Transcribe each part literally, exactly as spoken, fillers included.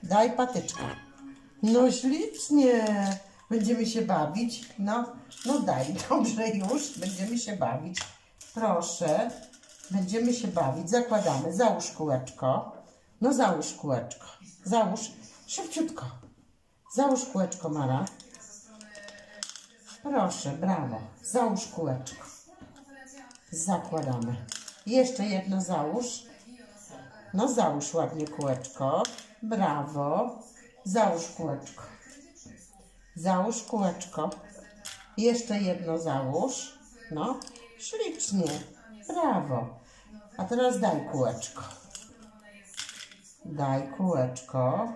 Daj patyczka. No ślicznie. Będziemy się bawić. No, no daj. Dobrze już. Będziemy się bawić. Proszę. Będziemy się bawić. Zakładamy. Załóż kółeczko. No załóż kółeczko. Załóż. Szybciutko. Załóż kółeczko, Mara. Proszę, brawo. Załóż kółeczko. Zakładamy. Jeszcze jedno załóż. No załóż ładnie kółeczko. Brawo. Załóż kółeczko. Załóż kółeczko. Jeszcze jedno załóż. No, ślicznie. Brawo. A teraz daj kółeczko. Daj kółeczko.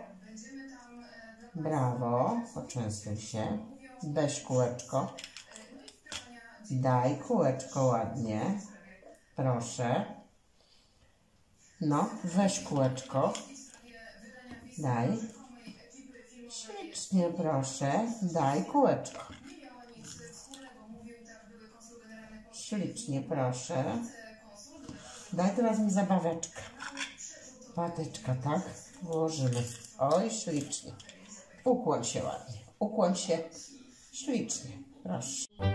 Brawo. Poczęstuj się. Weź kółeczko. Daj kółeczko ładnie. Proszę. No, weź kółeczko. Daj. Ślicznie, proszę. Daj kółeczko. Ślicznie, proszę. Daj teraz mi zabaweczkę. Patyczka, tak? Włożymy. Oj, ślicznie. Ukłoń się ładnie. Ukłoń się. Ślicznie. Proszę.